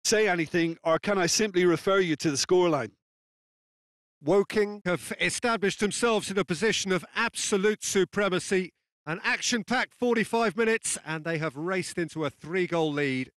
say anything, or can I simply refer you to the scoreline? Woking have established themselves in a position of absolute supremacy. An action-packed 45 minutes, and they have raced into a 3-goal lead.